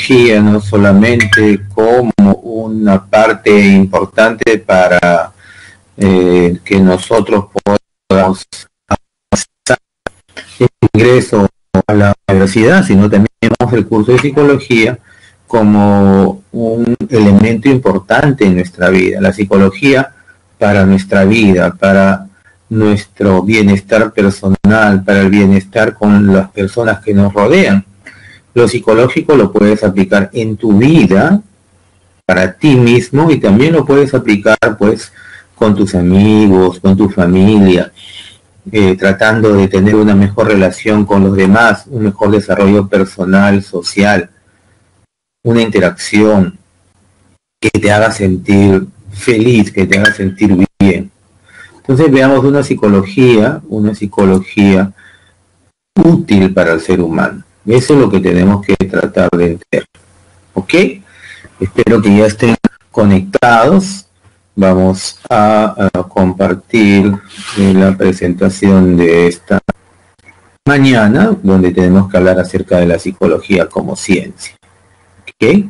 psicología no solamente como una parte importante para que nosotros podamos hacer el ingreso a la universidad, sino también vemos el curso de psicología como un elemento importante en nuestra vida. La psicología para nuestra vida, para nuestro bienestar personal, para el bienestar con las personas que nos rodean. Lo psicológico lo puedes aplicar en tu vida, para ti mismo, y también lo puedes aplicar pues con tus amigos, con tu familia, tratando de tener una mejor relación con los demás, un mejor desarrollo personal, social, una interacción que te haga sentir feliz, que te haga sentir bien. Entonces veamos una psicología útil para el ser humano. Eso es lo que tenemos que tratar de entender. ¿Ok? Espero que ya estén conectados. Vamos a compartir la presentación de esta mañana, donde tenemos que hablar acerca de la psicología como ciencia. ¿Ok?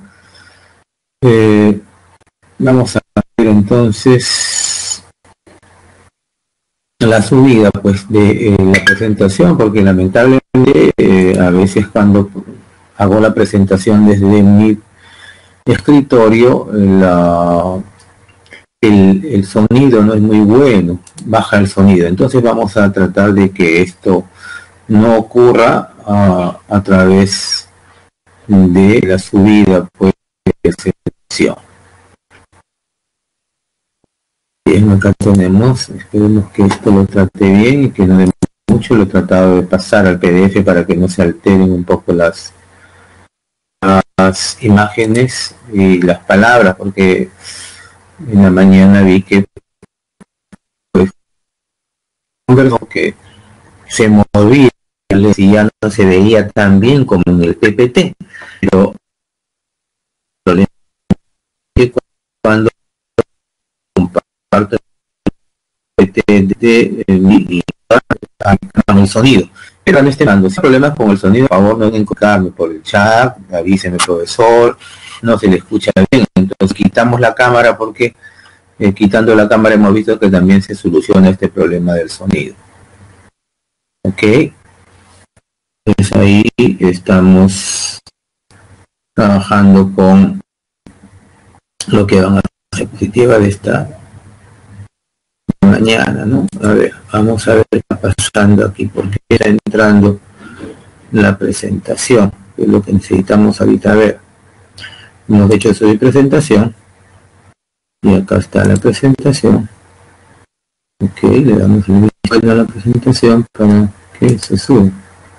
Vamos a ver entonces la subida pues de la presentación, porque lamentablemente a veces cuando hago la presentación desde mi escritorio el sonido no es muy bueno, baja el sonido. Entonces vamos a tratar de que esto no ocurra a través de la subida pues de selección. Bien, acá tenemos, esperemos que esto lo trate bien y que no dé mucho. Lo he tratado de pasar al PDF para que no se alteren un poco las imágenes y las palabras, porque en la mañana vi que pues un verso que se movía y ya no se veía tan bien como en el PPT, pero cuando comparto el PPT el sonido, pero no estén dando problemas con el sonido, por favor no encontrarme por el chat, avíseme profesor, no se le escucha bien. Entonces quitamos la cámara porque quitando la cámara hemos visto que también se soluciona este problema del sonido. Ok, pues ahí estamos trabajando con lo que van a ser positiva de esta mañana, ¿no? A ver, vamos a ver qué está pasando aquí, porque está entrando la presentación, que es lo que necesitamos ahorita ver. Hemos hecho su presentación y acá está la presentación. Ok, le damos el visto a la presentación para que se suba.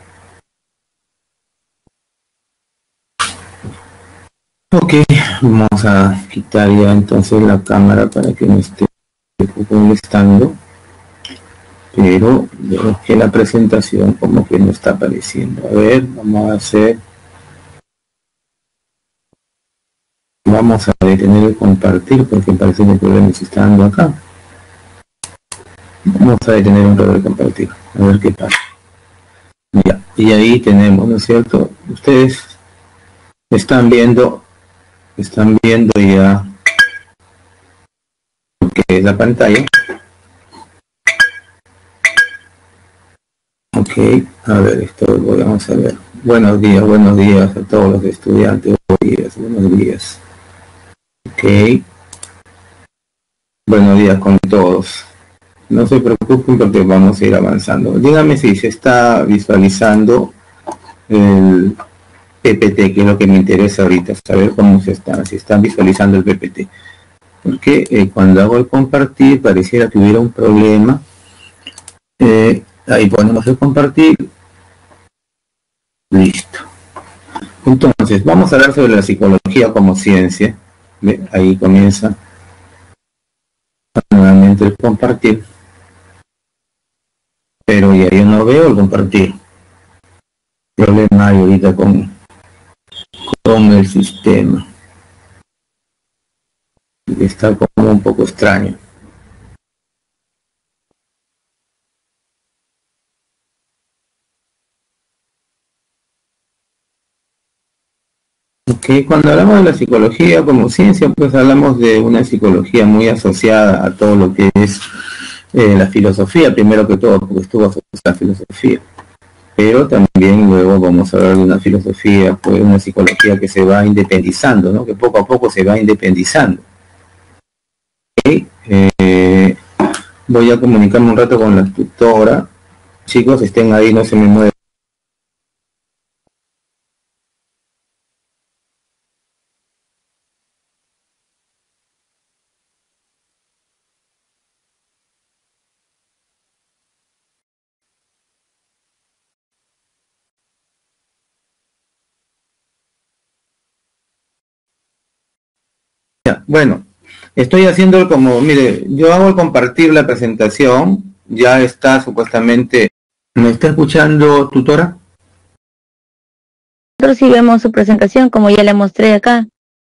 Ok, vamos a quitar ya entonces la cámara para que no esté molestando, pero veo que la presentación como que no está apareciendo. A ver, vamos a detener el compartir porque parece que el problema se está dando acá. Vamos a detener un rato el compartir, a ver qué pasa. Ya, y ahí tenemos, ¿no es cierto? Ustedes están viendo ya lo que es la pantalla. Ok, a ver, esto vamos a ver. Buenos días a todos los estudiantes. Buenos días. Ok, buenos días con todos. No se preocupen porque vamos a ir avanzando. Dígame si se está visualizando el PPT, que es lo que me interesa ahorita, saber cómo si están visualizando el PPT. Porque cuando hago el compartir pareciera que hubiera un problema. Ahí ponemos el compartir. Listo. Entonces, vamos a hablar sobre la psicología como ciencia. Ahí comienza nuevamente el compartir. Pero ya yo no veo el compartir. Problema hay ahorita con el sistema. Está como un poco extraño. Que cuando hablamos de la psicología como ciencia, pues hablamos de una psicología muy asociada a todo lo que es la filosofía, primero que todo, porque estuvo asociada a la filosofía. Pero también luego vamos a hablar de una filosofía, pues una psicología que se va independizando, ¿no? Que poco a poco se va independizando. ¿Okay? Voy a comunicarme un rato con la tutora. Chicos, estén ahí, no se me muevan. Bueno, estoy haciendo como, mire, yo hago el compartir la presentación, ya está supuestamente, ¿me está escuchando, tutora? Nosotros sí vemos su presentación, como ya le mostré acá.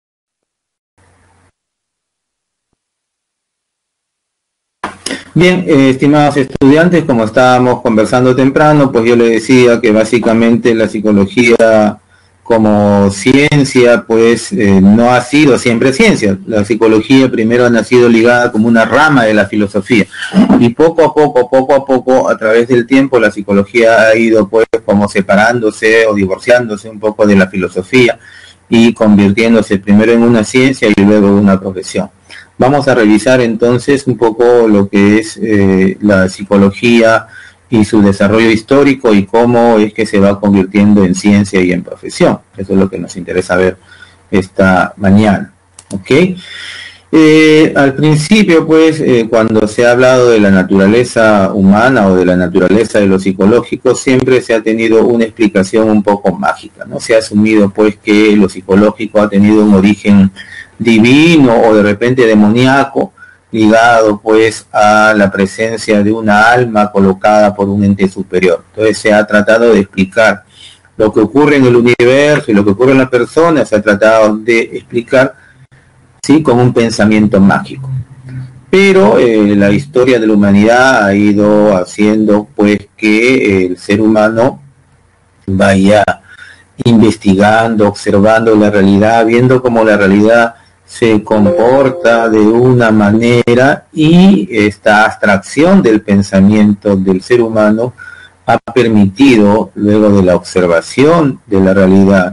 Bien, estimados estudiantes, como estábamos conversando temprano, pues yo le decía que básicamente la psicología como ciencia, pues no ha sido siempre ciencia. La psicología primero ha nacido ligada como una rama de la filosofía y poco a poco, a través del tiempo, la psicología ha ido pues como separándose o divorciándose un poco de la filosofía y convirtiéndose primero en una ciencia y luego en una profesión. Vamos a revisar entonces un poco lo que es la psicología y su desarrollo histórico y cómo es que se va convirtiendo en ciencia y en profesión. Eso es lo que nos interesa ver esta mañana. ¿Ok? Al principio, pues, cuando se ha hablado de la naturaleza humana o de la naturaleza de lo psicológico, siempre se ha tenido una explicación un poco mágica, ¿no? Se ha asumido, pues, que lo psicológico ha tenido un origen divino o de repente demoníaco, ligado pues a la presencia de una alma colocada por un ente superior. Entonces se ha tratado de explicar lo que ocurre en el universo y lo que ocurre en la persona, se ha tratado de explicar, sí, con un pensamiento mágico. Pero la historia de la humanidad ha ido haciendo pues que el ser humano vaya investigando, observando la realidad, viendo cómo la realidad se comporta de una manera y esta abstracción del pensamiento del ser humano ha permitido, luego de la observación de la realidad,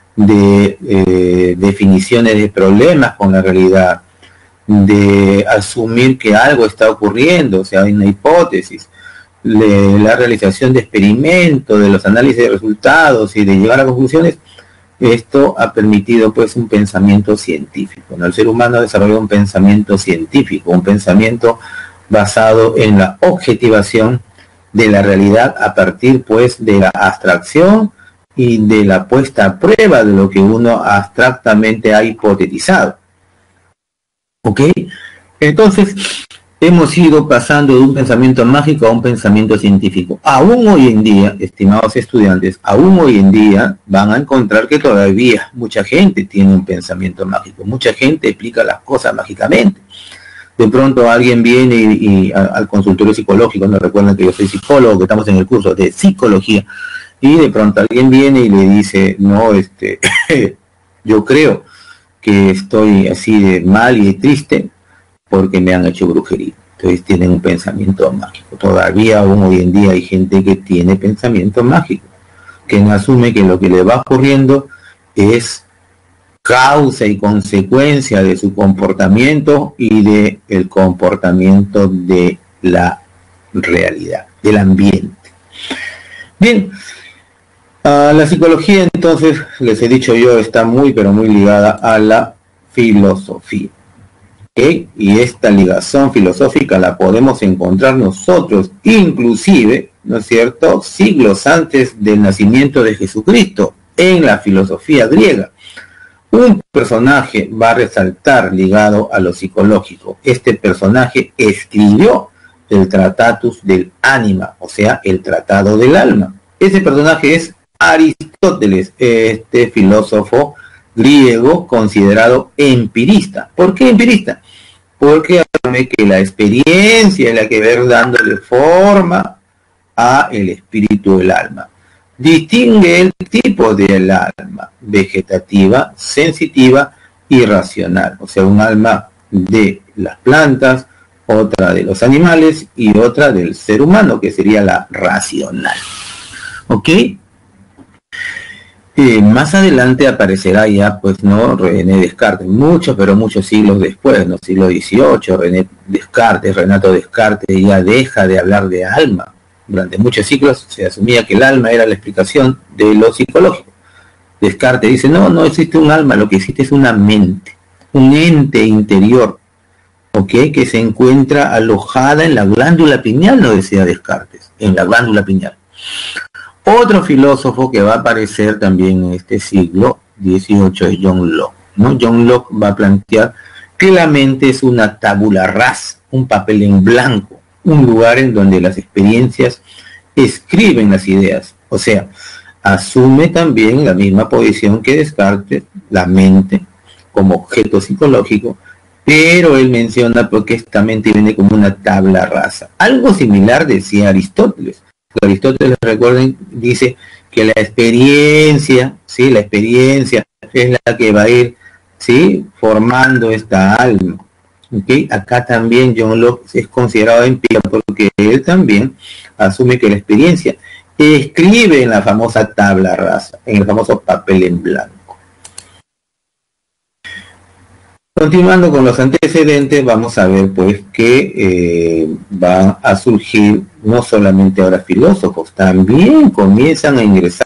de definiciones de problemas con la realidad, de asumir que algo está ocurriendo, o sea, hay una hipótesis, la realización de experimentos, de los análisis de resultados y de llegar a conclusiones. Esto ha permitido pues un pensamiento científico, ¿no? El ser humano ha desarrollado un pensamiento científico, un pensamiento basado en la objetivación de la realidad a partir pues de la abstracción y de la puesta a prueba de lo que uno abstractamente ha hipotetizado. ¿Ok? Entonces, hemos ido pasando de un pensamiento mágico a un pensamiento científico. Aún hoy en día, estimados estudiantes, aún hoy en día van a encontrar que todavía mucha gente tiene un pensamiento mágico. Mucha gente explica las cosas mágicamente. De pronto alguien viene y al consultorio psicológico, no recuerden que yo soy psicólogo, que estamos en el curso de psicología, y de pronto alguien viene y le dice, no, yo creo que estoy así de mal y de triste, porque me han hecho brujería. Entonces tienen un pensamiento mágico. Todavía aún hoy en día hay gente que tiene pensamiento mágico, que no asume que lo que le va ocurriendo es causa y consecuencia de su comportamiento y de el comportamiento de la realidad, del ambiente. Bien, la psicología entonces, les he dicho yo, está muy pero muy ligada a la filosofía. Y esta ligación filosófica la podemos encontrar nosotros, inclusive, ¿no es cierto?, siglos antes del nacimiento de Jesucristo, en la filosofía griega. Un personaje va a resaltar ligado a lo psicológico. Este personaje escribió el Tratatus del Ánima, o sea, el Tratado del Alma. Ese personaje es Aristóteles, este filósofo griego considerado empirista. ¿Por qué empirista? Porque asume que la experiencia es la que va dándole forma a el espíritu del alma. Distingue el tipo del alma: vegetativa, sensitiva y racional. O sea, un alma de las plantas, otra de los animales y otra del ser humano, que sería la racional. ¿Ok? Más adelante aparecerá ya, pues, ¿no?, René Descartes, muchos siglos después, ¿no?, siglo XVIII, René Descartes, Renato Descartes, ya deja de hablar de alma. Durante muchos siglos se asumía que el alma era la explicación de lo psicológico. Descartes dice, no existe un alma, lo que existe es una mente, un ente interior, ¿ok?, que se encuentra alojada en la glándula pineal, lo decía Descartes, en la glándula pineal. Otro filósofo que va a aparecer también en este siglo XVIII es John Locke, ¿no? John Locke va a plantear que la mente es una tabula rasa, un papel en blanco, un lugar en donde las experiencias escriben las ideas. O sea, asume también la misma posición que Descartes, la mente como objeto psicológico, pero él menciona porque esta mente viene como una tabla rasa. Algo similar decía Aristóteles. Aristóteles, recuerden, dice que la experiencia, ¿sí?, la experiencia es la que va a ir, ¿sí?, formando esta alma. ¿Okay? Acá también John Locke es considerado empírico porque él también asume que la experiencia escribe en la famosa tabla rasa, en el famoso papel en blanco. Continuando con los antecedentes, vamos a ver, pues, que van a surgir no solamente ahora filósofos, también comienzan a ingresar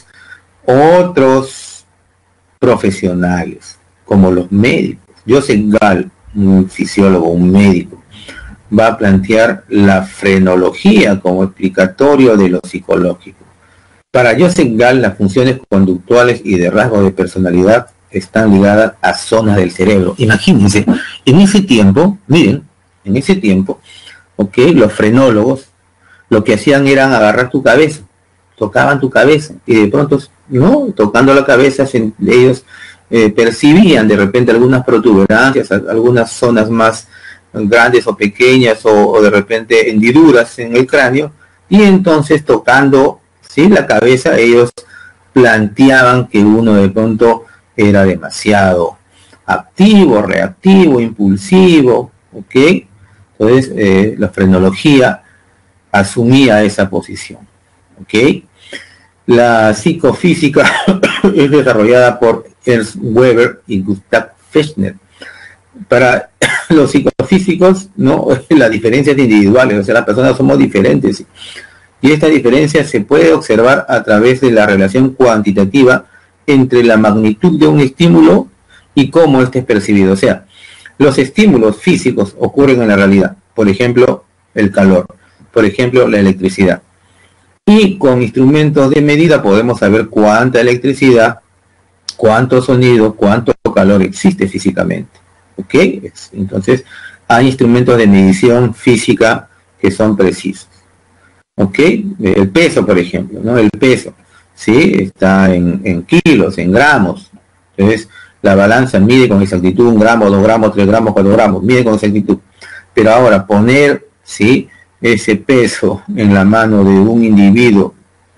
otros profesionales, como los médicos. Joseph Gall, un fisiólogo, un médico, va a plantear la frenología como explicatorio de lo psicológico. Para Joseph Gall, las funciones conductuales y de rasgos de personalidad están ligadas a zonas del cerebro. Imagínense, en ese tiempo, miren, en ese tiempo, ¿ok?, los frenólogos lo que hacían era agarrar tu cabeza, tocaban tu cabeza, y de pronto, ¿no?, tocando la cabeza, ellos percibían de repente algunas protuberancias, algunas zonas más grandes o pequeñas, o de repente hendiduras en el cráneo, y entonces tocando, ¿sí?, la cabeza, ellos planteaban que uno de pronto era demasiado activo, reactivo, impulsivo, ¿ok? Entonces la frenología asumía esa posición, ¿ok? La psicofísica es desarrollada por Ernst Weber y Gustav Fechner. Para los psicofísicos, ¿no?, las diferencias individuales, o sea, las personas somos diferentes, y esta diferencia se puede observar a través de la relación cuantitativa entre la magnitud de un estímulo y cómo éste es percibido. O sea, los estímulos físicos ocurren en la realidad, por ejemplo, el calor, por ejemplo, la electricidad. Y con instrumentos de medida podemos saber cuánta electricidad, cuánto sonido, cuánto calor existe físicamente. ¿Ok? Entonces, hay instrumentos de medición física que son precisos. ¿Ok? El peso, por ejemplo, ¿no? El peso, ¿sí?, está en kilos, en gramos. Entonces, la balanza mide con exactitud 1 gramo, 2 gramos, 3 gramos, 4 gramos, mide con exactitud. Pero ahora, poner, ¿sí?, ese peso en la mano de un individuo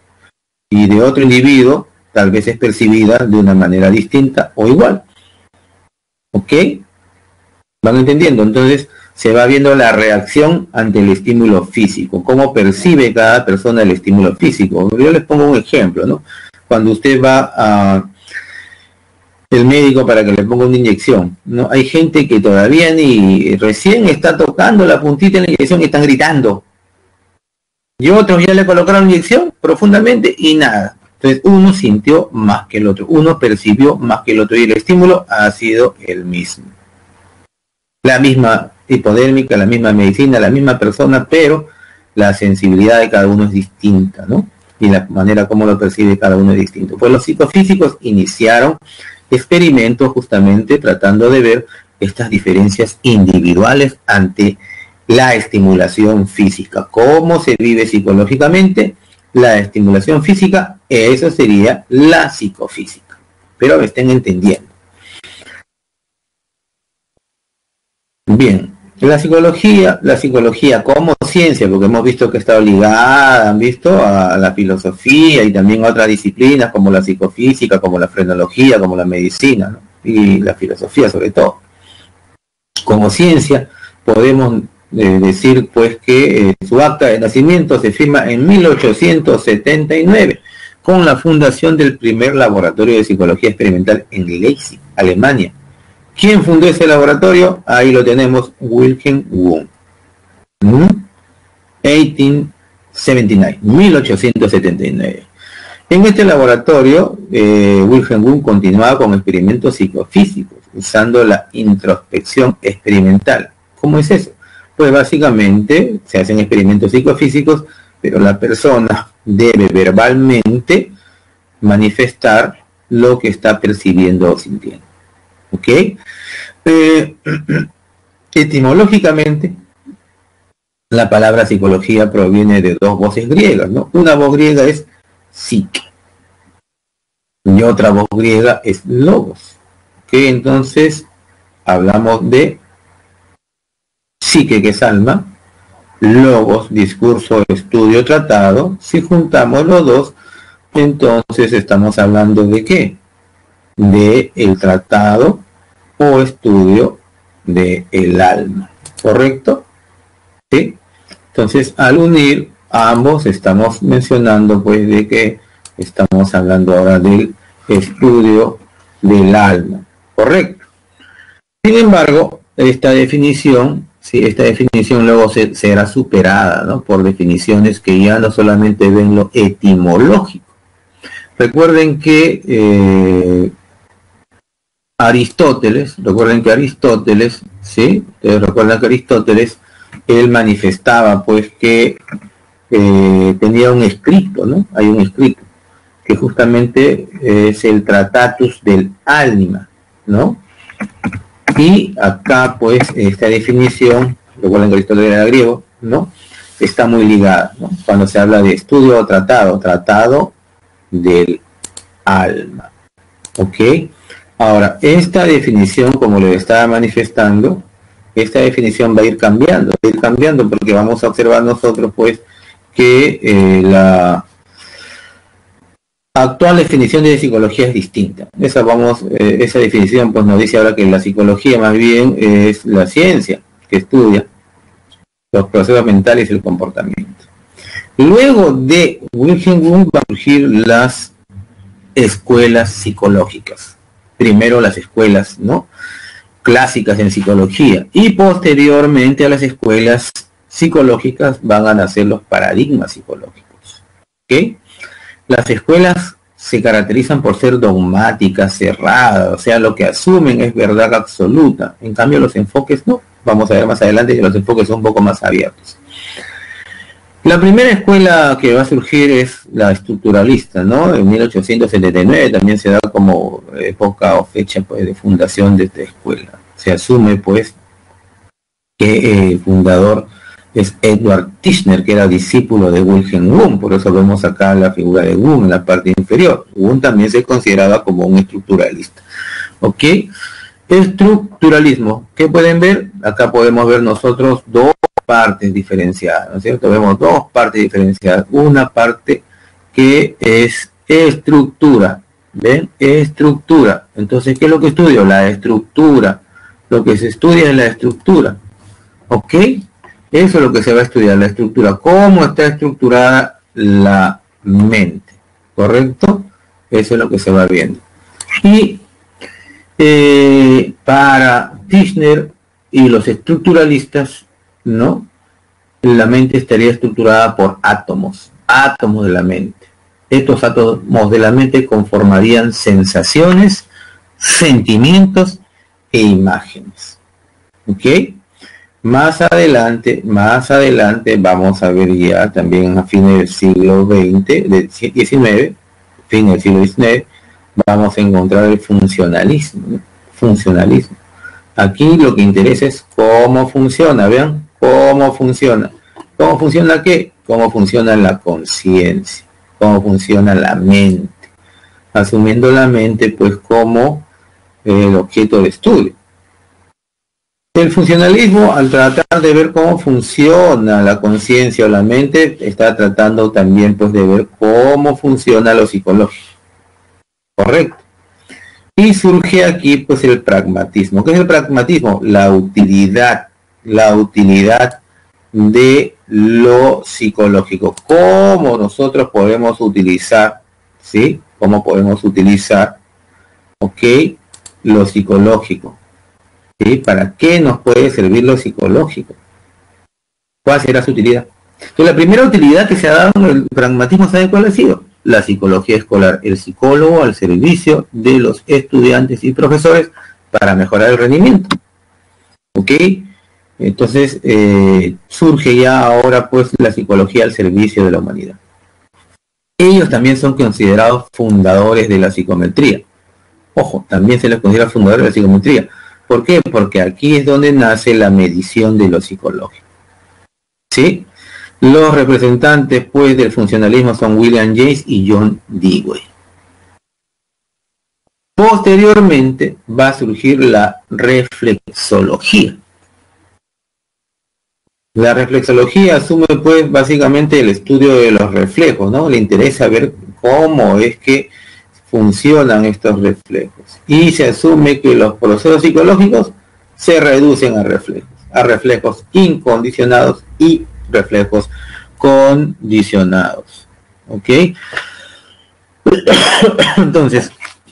y de otro individuo, tal vez es percibida de una manera distinta o igual. ¿Ok? ¿Van entendiendo? Entonces, se va viendo la reacción ante el estímulo físico, cómo percibe cada persona el estímulo físico. Yo les pongo un ejemplo, ¿no? Cuando usted va a el médico para que le ponga una inyección, ¿no? Hay gente que todavía ni recién está tocando la puntita de la inyección y están gritando. Y otros ya le colocaron la inyección profundamente y nada. Entonces uno sintió más que el otro, uno percibió más que el otro y el estímulo ha sido el mismo. La misma hipodérmica, la misma medicina, la misma persona, pero la sensibilidad de cada uno es distinta, ¿no? Y la manera como lo percibe cada uno es distinto. Pues los psicofísicos iniciaron experimentos justamente tratando de ver estas diferencias individuales ante la estimulación física. ¿Cómo se vive psicológicamente la estimulación física? Eso sería la psicofísica. Espero me estén entendiendo. Bien, La psicología como ciencia, porque hemos visto que está ligada, han visto, a la filosofía y también a otras disciplinas como la psicofísica, como la frenología, como la medicina, ¿no? Y la filosofía sobre todo. Como ciencia podemos decir pues que su acta de nacimiento se firma en 1879 con la fundación del primer laboratorio de psicología experimental en Leipzig, Alemania. ¿Quién fundó ese laboratorio? Ahí lo tenemos, Wilhelm Wundt. 1879. En este laboratorio, Wilhelm Wundt continuaba con experimentos psicofísicos, usando la introspección experimental. ¿Cómo es eso? Pues básicamente se hacen experimentos psicofísicos, pero la persona debe verbalmente manifestar lo que está percibiendo o sintiendo. ¿Ok? Etimológicamente, la palabra psicología proviene de dos voces griegas, ¿no? Una voz griega es psique y otra voz griega es logos. ¿Ok? Entonces, hablamos de psique, que es alma, logos, discurso, estudio, tratado. Si juntamos los dos, entonces estamos hablando de ¿qué? De el tratado o estudio de el alma, ¿correcto? ¿Sí? Entonces, al unir a ambos, estamos mencionando pues de que estamos hablando ahora del estudio del alma, ¿correcto? Sin embargo, esta definición, ¿sí? Esta definición luego será superada, ¿no? Por definiciones que ya no solamente ven lo etimológico. Recuerden que recuerden que Aristóteles, ¿sí? Ustedes recuerdan que Aristóteles, él manifestaba pues que tenía un escrito, ¿no? Hay un escrito que justamente es el Tratatus del Alma, ¿no? Y acá pues esta definición, recuerden que Aristóteles era griego, ¿no? Está muy ligada, ¿no? Cuando se habla de estudio o tratado del alma, ¿ok? Ahora, esta definición, como le estaba manifestando, esta definición va a ir cambiando porque vamos a observar nosotros pues que la actual definición de psicología es distinta. Esa definición pues nos dice ahora que la psicología más bien es la ciencia que estudia los procesos mentales y el comportamiento. Luego de Wilhelm Wundt van a surgir las escuelas psicológicas. Primero las escuelas, ¿no?, clásicas en psicología, y posteriormente a las escuelas psicológicas van a nacer los paradigmas psicológicos. ¿Ok? Las escuelas se caracterizan por ser dogmáticas, cerradas, o sea, lo que asumen es verdad absoluta. En cambio, los enfoques no. Vamos a ver más adelante que los enfoques son un poco más abiertos. La primera escuela que va a surgir es la estructuralista, ¿no? En 1879 también se da como época o fecha pues de fundación de esta escuela. Se asume pues que el fundador es Edward Tishner, que era discípulo de Wilhelm Wundt, por eso vemos acá la figura de Wundt en la parte inferior. Wundt también se consideraba como un estructuralista. ¿Ok? Estructuralismo, ¿qué pueden ver? Acá podemos ver nosotros dos partes diferenciadas, ¿no es cierto? Vemos dos partes diferenciadas. Una parte que es estructura, ¿ven? Estructura. Entonces, ¿qué es lo que estudio? La estructura. Lo que se estudia es la estructura. ¿Ok? Eso es lo que se va a estudiar, la estructura. ¿Cómo está estructurada la mente? ¿Correcto? Eso es lo que se va viendo. Y para Tishner y los estructuralistas, ¿no?, la mente estaría estructurada por átomos de la mente. Estos átomos de la mente conformarían sensaciones, sentimientos e imágenes. ¿Ok? Más adelante vamos a ver ya también a fines del siglo XIX, fines del siglo XIX, vamos a encontrar el funcionalismo. Aquí lo que interesa es cómo funciona, vean, cómo funciona. ¿Cómo funciona qué? Cómo funciona la conciencia, cómo funciona la mente, asumiendo la mente pues como el objeto de estudio. El funcionalismo, al tratar de ver cómo funciona la conciencia o la mente, está tratando también pues de ver cómo funciona lo psicológico. Correcto. Y surge aquí pues el pragmatismo. ¿Qué es el pragmatismo? La utilidad de lo psicológico. ¿Cómo nosotros podemos utilizar, sí? ¿Cómo podemos utilizar, ok, lo psicológico? ¿Sí? ¿Para qué nos puede servir lo psicológico? ¿Cuál será su utilidad? Entonces, la primera utilidad que se ha dado en el pragmatismo, ¿sabe cuál ha sido? La psicología escolar, el psicólogo al servicio de los estudiantes y profesores para mejorar el rendimiento. ¿Ok? Entonces, surge ya ahora pues la psicología al servicio de la humanidad. Ellos también son considerados fundadores de la psicometría. Ojo, también se les considera fundadores de la psicometría. ¿Por qué? Porque aquí es donde nace la medición de lo psicológico. ¿Sí? Los representantes, pues, del funcionalismo son William James y John Dewey. Posteriormente va a surgir la reflexología. La reflexología asume, pues, básicamente el estudio de los reflejos, ¿no? Le interesa ver cómo es que funcionan estos reflejos. Y se asume que los procesos psicológicos se reducen a reflejos incondicionados y reflejos condicionados. ¿Ok? Entonces,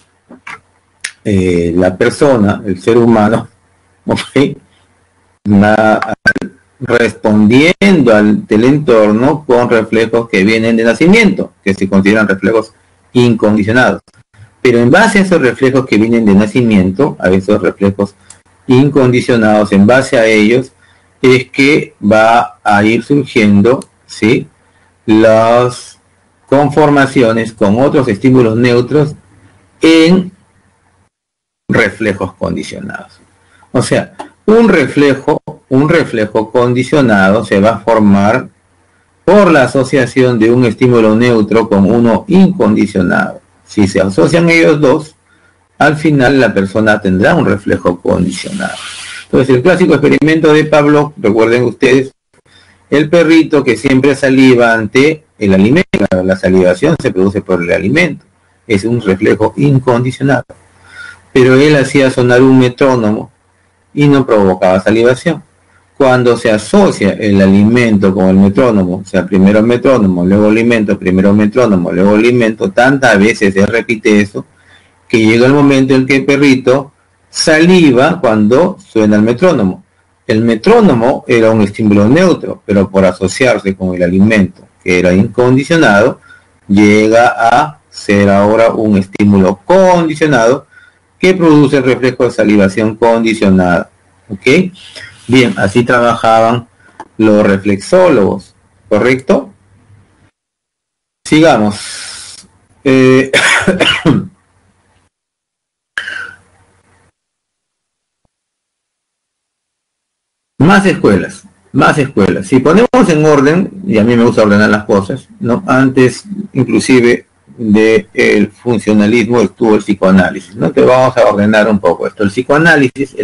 la persona, el ser humano, ¿ok?, va respondiendo del entorno con reflejos que vienen de nacimiento, que se consideran reflejos incondicionados. Pero en base a esos reflejos que vienen de nacimiento, a esos reflejos incondicionados, en base a ellos, es que va a ir surgiendo, ¿sí?, las conformaciones con otros estímulos neutros en reflejos condicionados. O sea, un reflejo condicionado se va a formar por la asociación de un estímulo neutro con uno incondicionado. Si se asocian ellos dos, al final la persona tendrá un reflejo condicionado. Entonces, el clásico experimento de Pavlov, recuerden ustedes, el perrito que siempre saliva ante el alimento. La salivación se produce por el alimento. Es un reflejo incondicionado. Pero él hacía sonar un metrónomo y no provocaba salivación. Cuando se asocia el alimento con el metrónomo, o sea, primero metrónomo, luego alimento, primero metrónomo, luego alimento, tantas veces se repite eso, que llega el momento en que el perrito saliva cuando suena el metrónomo. El metrónomo era un estímulo neutro, pero por asociarse con el alimento, que era incondicionado, llega a ser ahora un estímulo condicionado que produce el reflejo de salivación condicionada. ¿Ok? Bien, así trabajaban los reflexólogos, ¿correcto? Sigamos. Más escuelas. Si ponemos en orden, y a mí me gusta ordenar las cosas, ¿no? Antes, inclusive, del funcionalismo estuvo el psicoanálisis, ¿no? Te vamos a ordenar un poco esto. El psicoanálisis,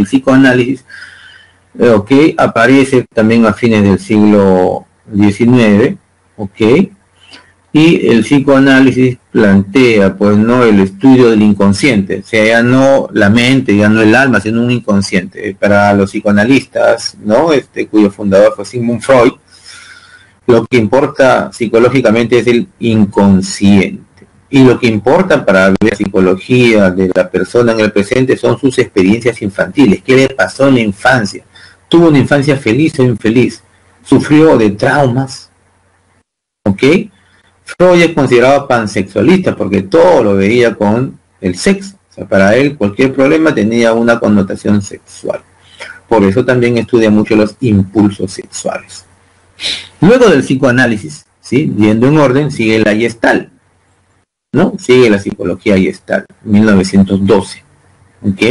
ok, aparece también a fines del siglo XIX, ok, y el psicoanálisis plantea, pues, no el estudio del inconsciente, o sea, ya no la mente, ya no el alma, sino un inconsciente. Para los psicoanalistas, ¿no? Cuyo fundador fue Sigmund Freud, lo que importa psicológicamente es el inconsciente. Y lo que importa para ver la psicología de la persona en el presente son sus experiencias infantiles. ¿Qué le pasó en la infancia? ¿Tuvo una infancia feliz o infeliz? ¿Sufrió de traumas? ¿Ok? Freud es considerado pansexualista porque todo lo veía con el sexo. O sea, para él cualquier problema tenía una connotación sexual. Por eso también estudia mucho los impulsos sexuales. Luego del psicoanálisis, ¿sí?, yendo en orden, sigue la Gestalt, ¿no? Sigue la psicología Gestalt, 1912. ¿Ok?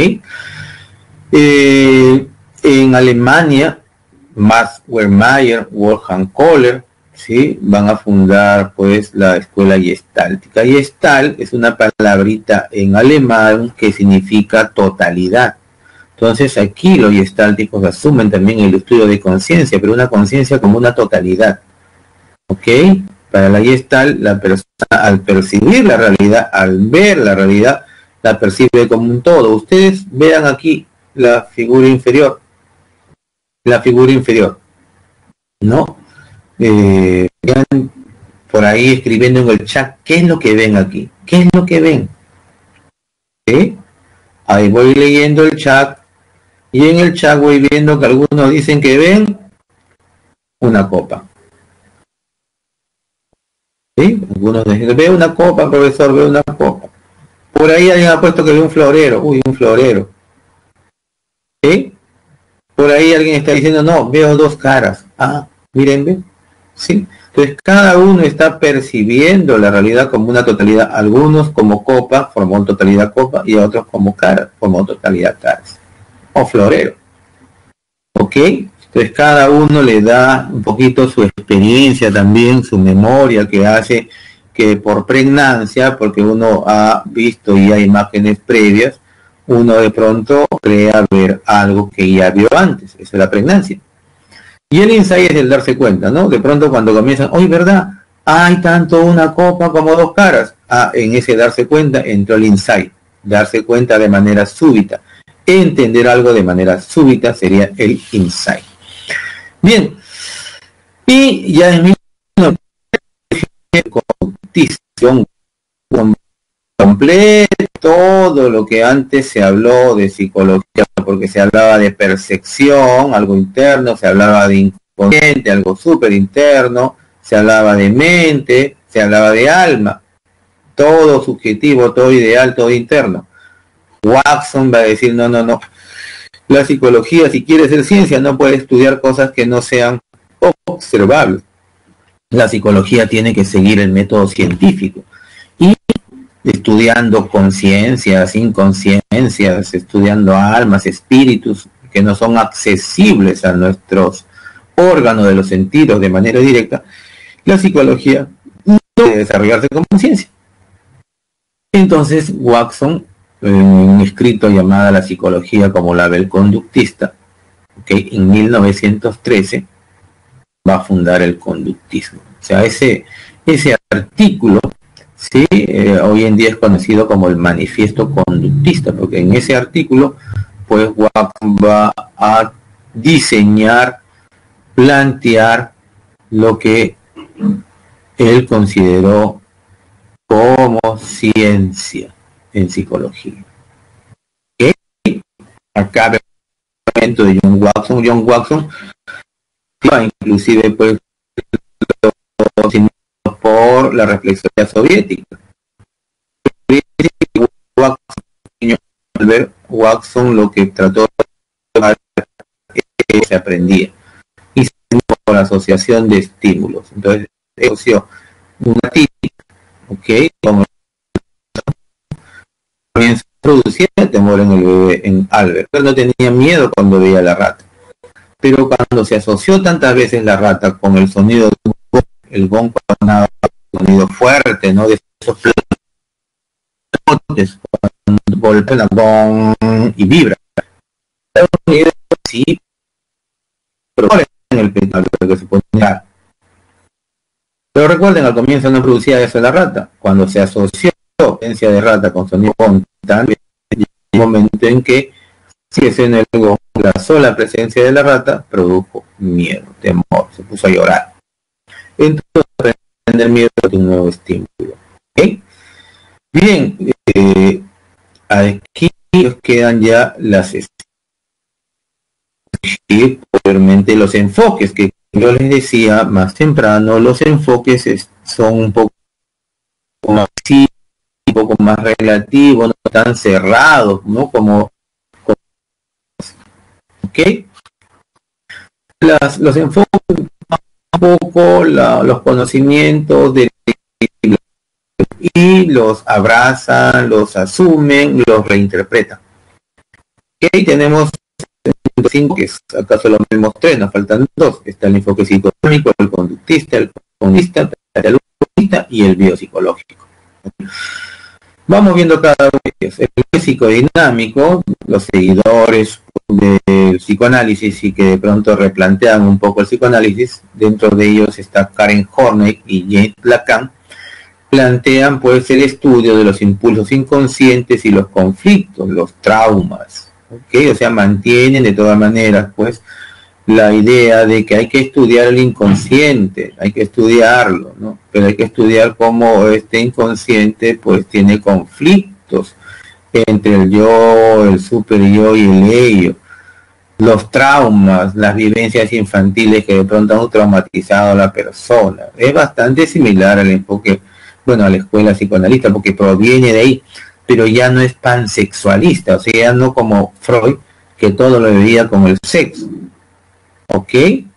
En Alemania, Max Wehrmayer, Wolfgang Kohler, ¿sí?, van a fundar, pues, la escuela gestáltica. Gestalt es una palabrita en alemán que significa totalidad. Entonces aquí los gestálticos asumen también el estudio de conciencia, pero una conciencia como una totalidad. ¿Ok? Para la Gestalt, la persona al percibir la realidad, al ver la realidad, la percibe como un todo. Ustedes vean aquí la figura inferior. La figura inferior. ¿No? Vean por ahí escribiendo en el chat, ¿qué es lo que ven aquí? ¿Qué es lo que ven? ¿Sí? Ahí voy leyendo el chat, y en el chat voy viendo que algunos dicen que ven una copa. ¿Sí? Algunos dicen que ve una copa, profesor, ve una copa. Por ahí alguien ha puesto que ve un florero. Uy, un florero. ¿Sí? Por ahí alguien está diciendo, no, veo dos caras. Ah, miren, ven. ¿Sí? Entonces cada uno está percibiendo la realidad como una totalidad. Algunos como copa, formó totalidad copa, y otros como cara, formó totalidad caras. O florero. ¿Ok? Entonces cada uno le da un poquito su experiencia también, su memoria, que hace que por pregnancia, porque uno ha visto ya imágenes previas, uno de pronto crea ver algo que ya vio antes. Esa es la pregnancia. Y el insight es el darse cuenta, ¿no? De pronto cuando comienzan, ¡oye, verdad! Hay tanto una copa como dos caras. Ah, en ese darse cuenta entró el insight. Darse cuenta de manera súbita. Entender algo de manera súbita sería el insight. Bien, y ya en mi condición completo todo lo que antes se habló de psicología, porque se hablaba de percepción, algo interno, se hablaba de inconsciente, algo súper interno, se hablaba de mente, se hablaba de alma, todo subjetivo, todo ideal, todo interno. Watson va a decir, no, la psicología, si quiere ser ciencia, no puede estudiar cosas que no sean observables. La psicología tiene que seguir el método científico. Y estudiando conciencias, inconsciencias, estudiando almas, espíritus, que no son accesibles a nuestros órganos de los sentidos de manera directa, la psicología no debe desarrollarse como ciencia. Entonces, Watson, en un escrito llamado La psicología como label conductista, que en 1913 va a fundar el conductismo. O sea, ese artículo, ¿sí? Hoy en día es conocido como el manifiesto conductista, porque en ese artículo, pues Watson va a diseñar, plantear lo que él consideró como ciencia en psicología. ¿Okay? Acá el de John Watson inclusive pues por la reflexología soviética. Watson lo que trató de que se aprendía y por la asociación de estímulos. Entonces asoció una típica, ¿ok? Como comienza a producir el temor en el bebé, en Albert. Pero no tenía miedo cuando veía la rata. Pero cuando se asoció tantas veces la rata con el sonido de el gong, cuando un sonido fuerte, ¿no? De esos flotes, cuando golpea la gong y vibra. Sí, pero en el pecho que se ponía. Pero recuerden, al comienzo no producía eso la rata. Cuando se asoció la potencia de rata con sonido gong, también llegó un momento en que si es en el gong, la sola presencia de la rata produjo miedo, temor, se puso a llorar. Entonces, aprender miedo es un nuevo estímulo. ¿Okay? Bien, aquí nos quedan ya las posteriormente los enfoques que yo les decía más temprano. Los enfoques son un poco más, un poco más relativos, no tan cerrados, ¿no? Como ¿ok? Los enfoques un poco los conocimientos de y los abrazan, los asumen, los reinterpretan. ¿Ok? Tenemos 5, que acaso lo mismos 3, nos faltan 2. Está el enfoque psicológico, el conductista, el cognista, el humanista y el biopsicológico. Vamos viendo cada uno de ellos. El psicodinámico, los seguidores del psicoanálisis y que de pronto replantean un poco el psicoanálisis, dentro de ellos está Karen Horney y James Lacan, plantean pues el estudio de los impulsos inconscientes y los conflictos, los traumas, ¿ok? O sea, mantienen de todas maneras pues la idea de que hay que estudiar el inconsciente, hay que estudiarlo, ¿no? Pero hay que estudiar cómo este inconsciente pues tiene conflictos entre el yo, el super yo y el ello, los traumas, las vivencias infantiles que de pronto han traumatizado a la persona. Es bastante similar al enfoque, bueno, a la escuela psicoanalista, porque proviene de ahí, pero ya no es pansexualista, o sea, ya no como Freud, que todo lo veía como el sexo. ¿Ok?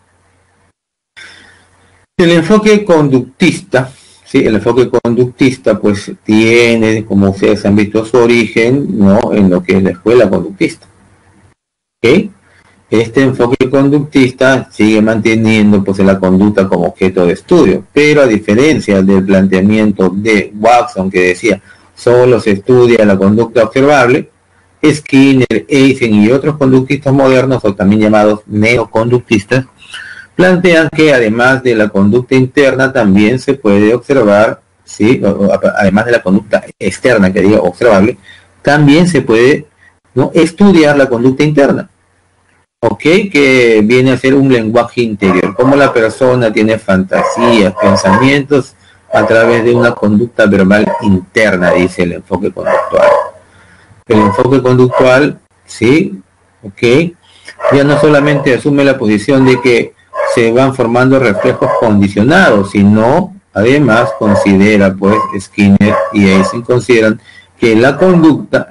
El enfoque conductista, ¿sí? El enfoque conductista pues tiene, como ustedes han visto, su origen, ¿no?, en lo que es la escuela conductista. ¿Ok? Este enfoque conductista sigue manteniendo pues la conducta como objeto de estudio, pero a diferencia del planteamiento de Watson, que decía solo se estudia la conducta observable, Skinner, Eisen y otros conductistas modernos, o también llamados neoconductistas, plantean que además de la conducta interna también se puede observar, ¿sí?, además de la conducta externa, que digo observable, también se puede, ¿no?, estudiar la conducta interna. ¿Ok? Que viene a ser un lenguaje interior, cómo la persona tiene fantasías, pensamientos a través de una conducta verbal interna, dice el enfoque conductual. El enfoque conductual, ¿sí? ¿Ok? Ya no solamente asume la posición de que se van formando reflejos condicionados, sino además considera, pues, Skinner y Eisen consideran que la conducta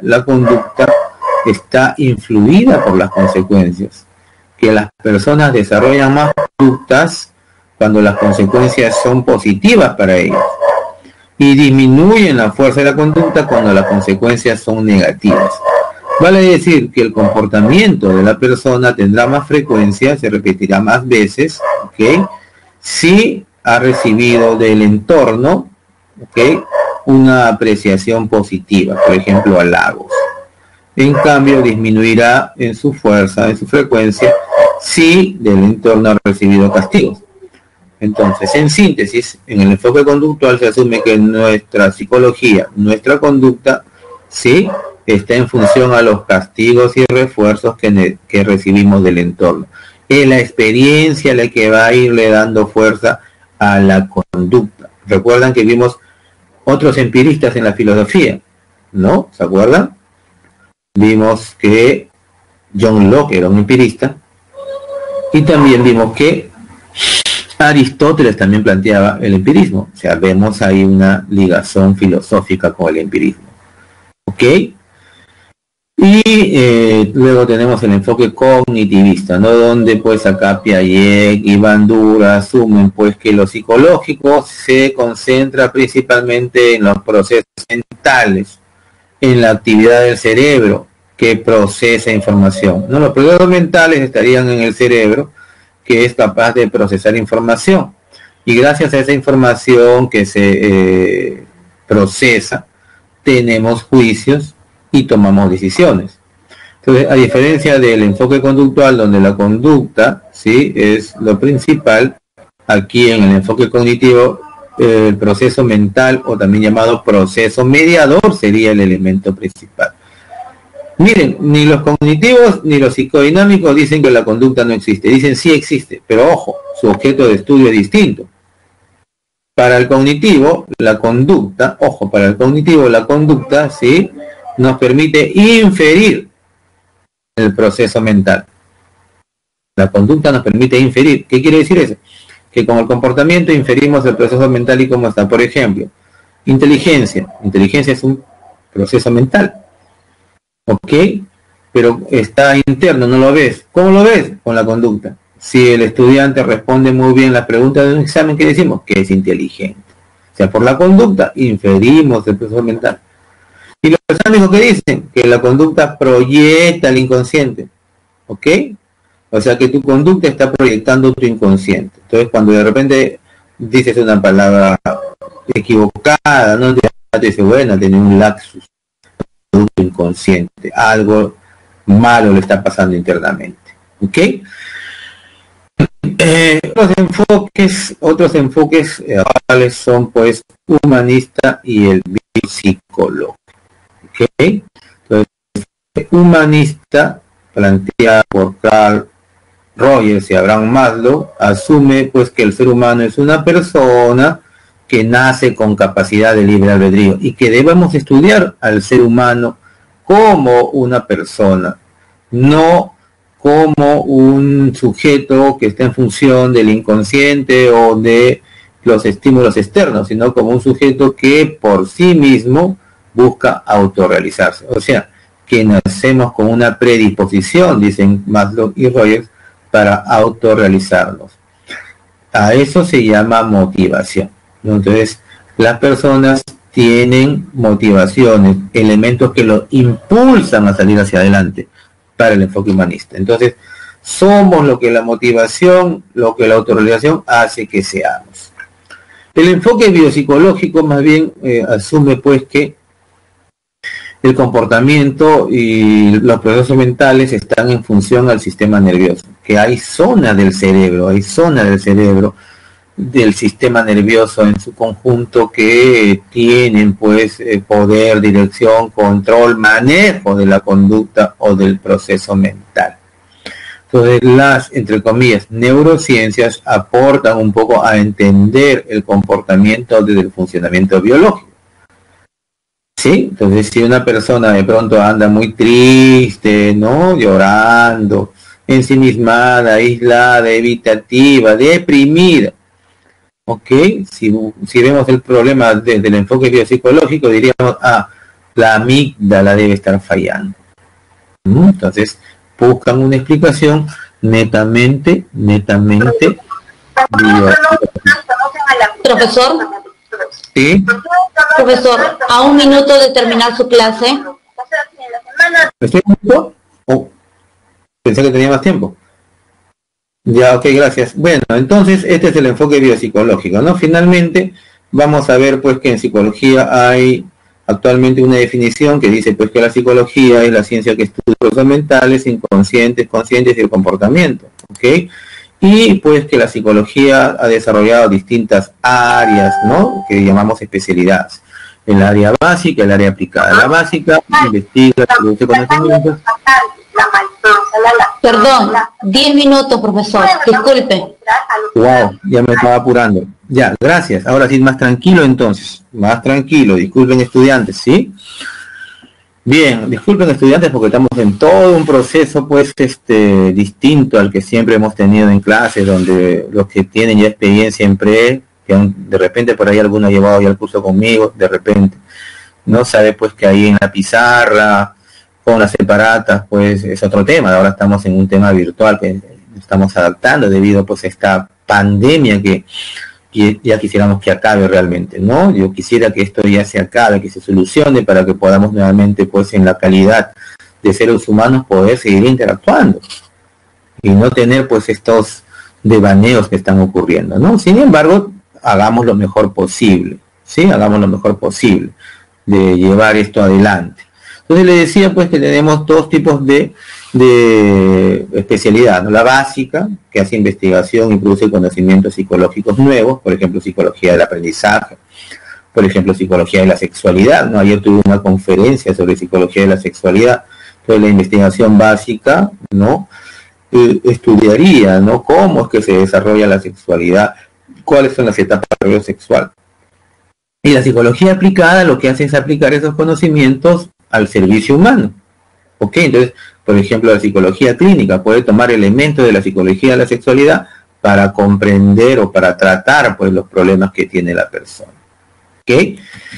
está influida por las consecuencias, que las personas desarrollan más conductas cuando las consecuencias son positivas para ellos y disminuyen la fuerza de la conducta cuando las consecuencias son negativas. Vale decir que el comportamiento de la persona tendrá más frecuencia, se repetirá más veces, ¿ok?, si ha recibido del entorno, ¿ok?, una apreciación positiva, por ejemplo, halagos. En cambio, disminuirá en su fuerza, en su frecuencia, si del entorno ha recibido castigos. Entonces, en síntesis, en el enfoque conductual se asume que nuestra psicología, nuestra conducta, sí, está en función a los castigos y refuerzos que recibimos del entorno. Es la experiencia la que va a irle dando fuerza a la conducta. Recuerdan que vimos otros empiristas en la filosofía, ¿no? ¿Se acuerdan? Vimos que John Locke era un empirista y también vimos que Aristóteles también planteaba el empirismo. O sea, vemos ahí una ligación filosófica con el empirismo. ¿Ok? Y luego tenemos el enfoque cognitivista, ¿no?, donde pues acá Piaget y Bandura asumen pues que lo psicológico se concentra principalmente en los procesos mentales, en la actividad del cerebro que procesa información, ¿no? Los procesos mentales estarían en el cerebro, que es capaz de procesar información, y gracias a esa información que se procesa, tenemos juicios y tomamos decisiones. Entonces, a diferencia del enfoque conductual, donde la conducta, ¿sí?, es lo principal, aquí en el enfoque cognitivo, el proceso mental, o también llamado proceso mediador, sería el elemento principal. Miren, ni los cognitivos ni los psicodinámicos dicen que la conducta no existe, dicen sí existe, pero ojo, su objeto de estudio es distinto. Para el cognitivo, la conducta, ojo, para el cognitivo la conducta, ¿sí?, nos permite inferir el proceso mental. La conducta nos permite inferir. ¿Qué quiere decir eso? Que con el comportamiento inferimos el proceso mental y cómo está. Por ejemplo, inteligencia. Inteligencia es un proceso mental. ¿Ok? Pero está interno, no lo ves. ¿Cómo lo ves? Con la conducta. Si el estudiante responde muy bien las preguntas de un examen, ¿qué decimos? Que es inteligente. O sea, por la conducta inferimos el proceso mental. Y los exámenes que dicen que la conducta proyecta al inconsciente. ¿Ok? O sea que tu conducta está proyectando tu inconsciente. Entonces, cuando de repente dices una palabra equivocada, no te dice, bueno, tenía un lapsus inconsciente, algo malo le está pasando internamente. ¿Ok? Otros enfoques actuales son pues humanista y el biopsicológico. ¿Ok? Entonces, humanista, planteado por Carl Rogers y Abraham Maslow, asume pues que el ser humano es una persona que nace con capacidad de libre albedrío y que debemos estudiar al ser humano como una persona, no como un sujeto que está en función del inconsciente o de los estímulos externos, sino como un sujeto que por sí mismo busca autorrealizarse. O sea, que nacemos con una predisposición, dicen Maslow y Rogers, para autorrealizarnos. A eso se llama motivación. Entonces, las personas tienen motivaciones, elementos que lo impulsan a salir hacia adelante para el enfoque humanista. Entonces, somos lo que la motivación, lo que la autorrealización hace que seamos. El enfoque biopsicológico más bien asume pues que el comportamiento y los procesos mentales están en función al sistema nervioso, que hay zonas del cerebro, del sistema nervioso en su conjunto que tienen pues poder, dirección, control, manejo de la conducta o del proceso mental. Entonces las, entre comillas, neurociencias aportan un poco a entender el comportamiento desde el funcionamiento biológico. ¿Sí? Entonces si una persona de pronto anda muy triste, ¿no? Llorando, ensimismada, aislada, evitativa, deprimida, ¿ok? Si vemos el problema desde el enfoque biopsicológico, diríamos, la amígdala debe estar fallando. Entonces, buscan una explicación netamente Profesor. ¿Sí? Profesor, a 1 minuto de terminar su clase. ¿Estoy en tiempo? Pensé que tenía más tiempo. Ya, ok, gracias. Bueno, entonces este es el enfoque biopsicológico, ¿no? Finalmente vamos a ver pues que en psicología hay actualmente una definición que dice pues que la psicología es la ciencia que estudia los procesos mentales, inconscientes, conscientes y el comportamiento, ¿ok? Y pues que la psicología ha desarrollado distintas áreas, ¿no? Que llamamos especialidades. El área básica, el área aplicada. La básica investiga, produce conocimientos. Perdón, 10 minutos, profesor, disculpe. Wow, ya me estaba apurando. Ya, gracias. Ahora sí, más tranquilo entonces. Más tranquilo. Disculpen estudiantes, ¿sí? Bien, disculpen estudiantes porque estamos en todo un proceso pues distinto al que siempre hemos tenido en clases, donde los que tienen ya experiencia en pre, que de repente por ahí alguno ha llevado ya el curso conmigo, de repente, no sabe pues que ahí en la pizarra, con las separatas, pues es otro tema. Ahora estamos en un tema virtual que estamos adaptando debido pues a esta pandemia que ya quisiéramos que acabe realmente, ¿no? Yo quisiera que esto ya se acabe, que se solucione para que podamos nuevamente, pues, en la calidad de seres humanos poder seguir interactuando y no tener, pues, estos devaneos que están ocurriendo, ¿no? Sin embargo, hagamos lo mejor posible, ¿sí? Hagamos lo mejor posible de llevar esto adelante. Entonces le decía, pues, que tenemos dos tipos de especialidad, ¿no? La básica, que hace investigación y produce conocimientos psicológicos nuevos, por ejemplo, psicología del aprendizaje, por ejemplo, psicología de la sexualidad, ¿no? Ayer tuve una conferencia sobre psicología de la sexualidad. Entonces la investigación básica, ¿no? Estudiaría, ¿no? Cómo es que se desarrolla la sexualidad, cuáles son las etapas del desarrollo sexual. Y la psicología aplicada lo que hace es aplicar esos conocimientos al servicio humano. ¿Ok? Entonces, por ejemplo, la psicología clínica puede tomar elementos de la psicología de la sexualidad para comprender o para tratar pues los problemas que tiene la persona. ¿Ok?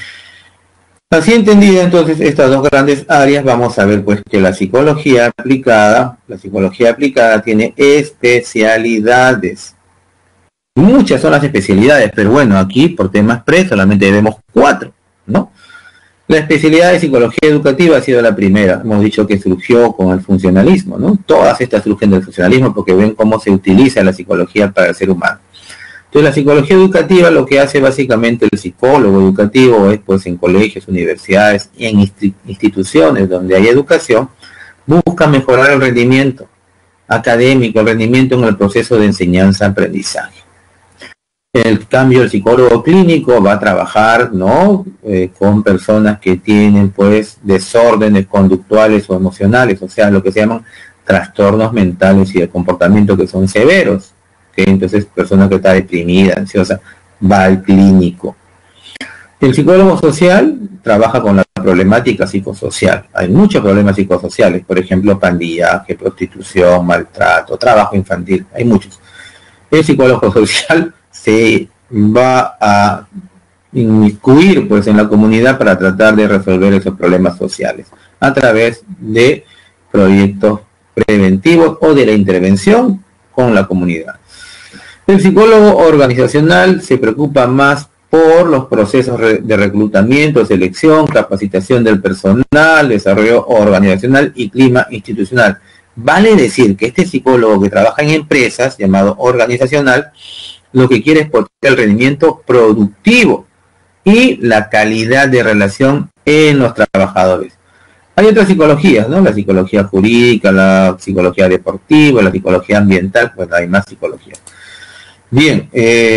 Así entendida entonces estas dos grandes áreas, vamos a ver pues que la psicología aplicada tiene especialidades. Muchas son las especialidades, pero bueno, aquí por temas pre solamente vemos 4, ¿no? La especialidad de psicología educativa ha sido la primera. Hemos dicho que surgió con el funcionalismo, ¿no? Todas estas surgen del funcionalismo porque ven cómo se utiliza la psicología para el ser humano. Entonces, la psicología educativa lo que hace básicamente el psicólogo educativo es, pues, en colegios, universidades y en instituciones donde hay educación, busca mejorar el rendimiento académico, el rendimiento en el proceso de enseñanza-aprendizaje. El cambio, el psicólogo clínico va a trabajar, ¿no? Con personas que tienen, pues, desórdenes conductuales o emocionales, o sea, lo que se llaman trastornos mentales y de comportamiento que son severos. ¿Okay? Entonces, persona que está deprimida, ansiosa, va al clínico. El psicólogo social trabaja con la problemática psicosocial. Hay muchos problemas psicosociales, por ejemplo, pandillaje, prostitución, maltrato, trabajo infantil, hay muchos. El psicólogo social se va a inmiscuir, pues, en la comunidad para tratar de resolver esos problemas sociales a través de proyectos preventivos o de la intervención con la comunidad. El psicólogo organizacional se preocupa más por los procesos de reclutamiento, selección, capacitación del personal, desarrollo organizacional y clima institucional. Vale decir que este psicólogo que trabaja en empresas, llamado organizacional, lo que quiere es potenciar el rendimiento productivo y la calidad de relación en los trabajadores. Hay otras psicologías, ¿no? La psicología jurídica, la psicología deportiva, la psicología ambiental, pues hay más psicologías. Bien,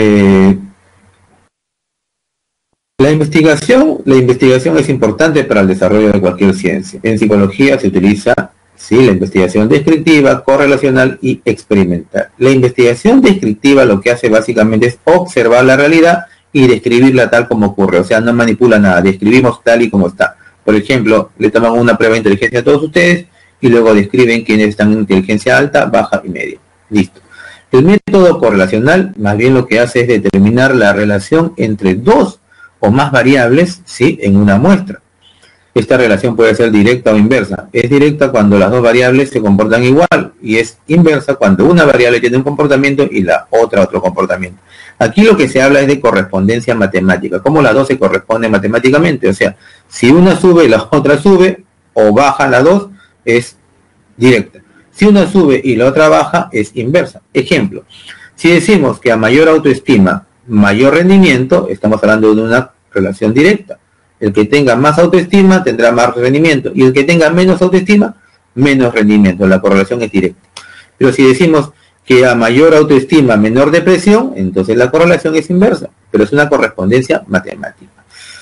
la investigación es importante para el desarrollo de cualquier ciencia. En psicología se utiliza, sí, la investigación descriptiva, correlacional y experimental. La investigación descriptiva lo que hace básicamente es observar la realidad y describirla tal como ocurre, o sea, no manipula nada, describimos tal y como está. Por ejemplo, le toman una prueba de inteligencia a todos ustedes y luego describen quiénes están en inteligencia alta, baja y media. Listo. El método correlacional más bien lo que hace es determinar la relación entre dos o más variables, ¿sí?, en una muestra. Esta relación puede ser directa o inversa. Es directa cuando las dos variables se comportan igual y es inversa cuando una variable tiene un comportamiento y la otra otro comportamiento. Aquí lo que se habla es de correspondencia matemática, cómo las dos se corresponden matemáticamente. O sea, si una sube y la otra sube o baja la dos, es directa. Si una sube y la otra baja, es inversa. Ejemplo, si decimos que a mayor autoestima, mayor rendimiento, estamos hablando de una relación directa. El que tenga más autoestima tendrá más rendimiento y el que tenga menos autoestima, menos rendimiento. La correlación es directa. Pero si decimos que a mayor autoestima, menor depresión, entonces la correlación es inversa, pero es una correspondencia matemática.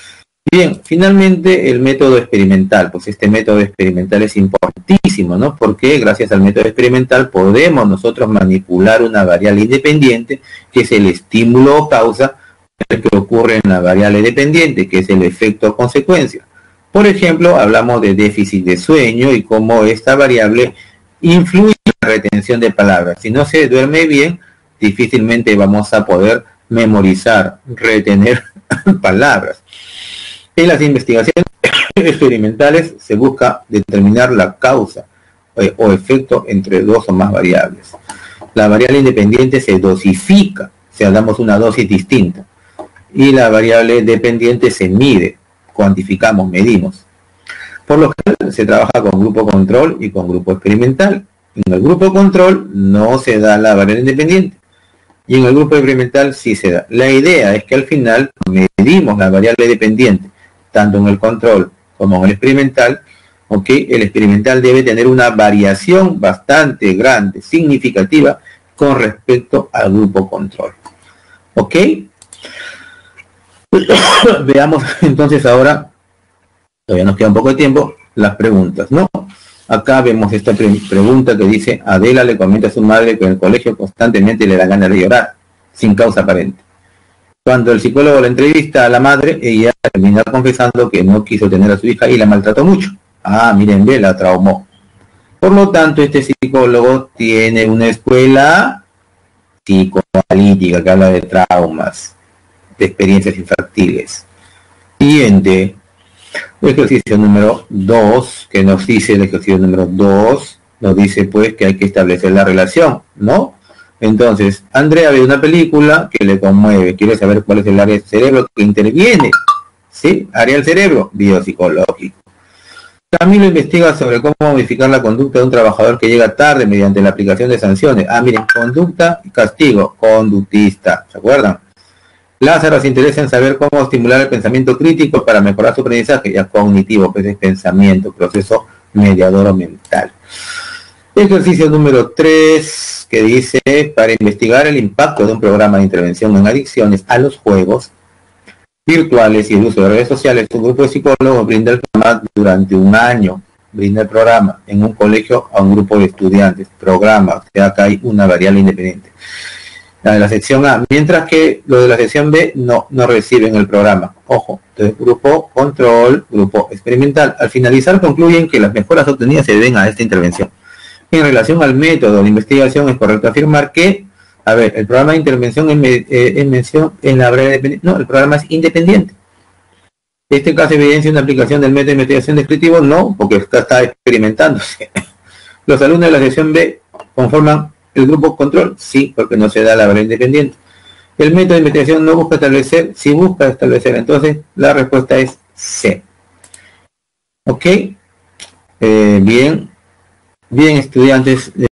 Bien, finalmente el método experimental. Pues este método experimental es importantísimo, ¿no? Porque gracias al método experimental podemos nosotros manipular una variable independiente, que es el estímulo o causa que ocurre en la variable dependiente, que es el efecto o consecuencia. Por ejemplo, hablamos de déficit de sueño y cómo esta variable influye en la retención de palabras. Si no se duerme bien, difícilmente vamos a poder memorizar, retener palabras. En las investigaciones experimentales se busca determinar la causa o efecto entre dos o más variables. La variable independiente se dosifica, o sea, damos una dosis distinta. Y la variable dependiente se mide, cuantificamos, medimos. Por lo que se trabaja con grupo control y con grupo experimental. En el grupo control no se da la variable independiente y en el grupo experimental sí se da. La idea es que al final medimos la variable dependiente, tanto en el control como en el experimental. ¿Ok? El experimental debe tener una variación bastante grande, significativa, con respecto al grupo control. ¿Ok? Veamos entonces ahora, todavía nos queda un poco de tiempo, las preguntas, ¿no? Acá vemos esta pregunta que dice: Adela le comenta a su madre que en el colegio constantemente le da ganas de llorar, sin causa aparente. Cuando el psicólogo la entrevista a la madre, ella termina confesando que no quiso tener a su hija y la maltrató mucho. Ah, miren, ve, la traumó. Por lo tanto, este psicólogo tiene una escuela psicoanalítica que habla de traumas, de experiencias infantiles. Siguiente, ejercicio número 2, que nos dice el ejercicio número 2, nos dice pues que hay que establecer la relación, ¿no? Entonces, Andrea ve una película que le conmueve, quiere saber cuál es el área del cerebro que interviene, ¿sí? Área del cerebro, biopsicológico. Camilo investiga sobre cómo modificar la conducta de un trabajador que llega tarde mediante la aplicación de sanciones. Ah, miren, conducta y castigo, conductista, ¿se acuerdan? Lázaro se interesa en saber cómo estimular el pensamiento crítico para mejorar su aprendizaje, ya cognitivo, pues es pensamiento, proceso mediador o mental. Ejercicio número 3, que dice, para investigar el impacto de un programa de intervención en adicciones a los juegos virtuales y el uso de redes sociales, un grupo de psicólogos brinda el programa durante un año. Brinda el programa en un colegio a un grupo de estudiantes. Programa, o sea, acá hay una variable independiente. La de la sección A, mientras que lo de la sección B no reciben el programa. Ojo, entonces grupo control, grupo experimental. Al finalizar concluyen que las mejoras obtenidas se deben a esta intervención. En relación al método de investigación, es correcto afirmar que, a ver, el programa de intervención en mención en la breve dependencia. No, el programa es independiente. ¿Este caso evidencia una aplicación del método de investigación descriptivo? No, porque está experimentándose. Los alumnos de la sección B conforman el grupo control, sí, porque no se da la variable independiente. El método de investigación no busca establecer, sí busca establecer, entonces la respuesta es C. ¿Ok? Bien, estudiantes.